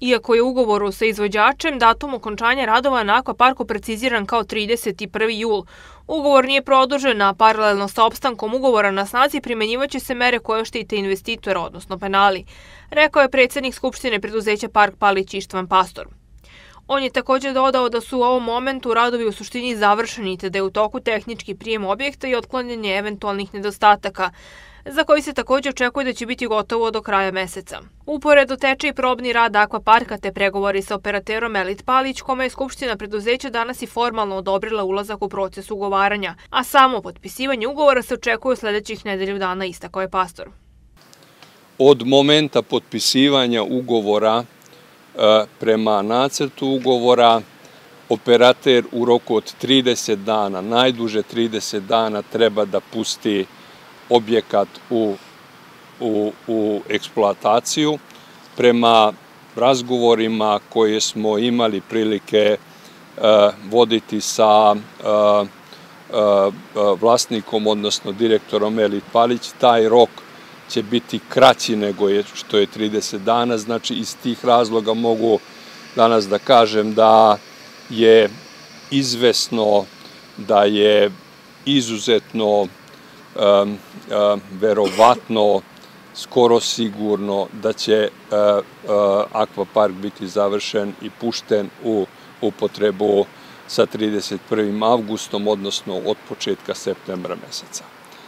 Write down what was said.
Iako je u ugovoru sa izvođačem datum okončanja radova na akvaparku preciziran kao 31. jul, ugovor nije produžen, a paralelno sa opstankom ugovora na snazi primenjivaće se mere koje štite investitora, odnosno penali, rekao je predsjednik Skupštine preduzeća Park Palić Ištvan Pastor. On je također dodao da su u ovom momentu radovi u suštini završeni, te da je u toku tehnički prijem objekta i otklanjanje eventualnih nedostataka, za koji se također očekuje da će biti gotovo do kraja meseca. Uporedo teče i probni rad akvaparka te pregovori sa operaterom Elit Palić, kome je Skupština preduzeća danas i formalno odobrila ulazak u proces ugovaranja, a samo potpisivanje ugovora se očekuje u sljedećih nedelju dana, istakao je Pastor. Od momenta potpisivanja ugovora prema nacrtu ugovora, operater u roku od 30 dana, najduže 30 dana, treba da pusti objekat u eksploataciju. Prema razgovorima koje smo imali prilike voditi sa vlasnikom, odnosno direktorom Elit Palić, taj rok će biti kraći nego što je 30 dana. Znači, iz tih razloga mogu danas da kažem da je izvesno, da je izuzetno verovatno, skoro sigurno da će akvapark biti završen i pušten u upotrebu sa 31. avgustom, odnosno od početka septembra meseca.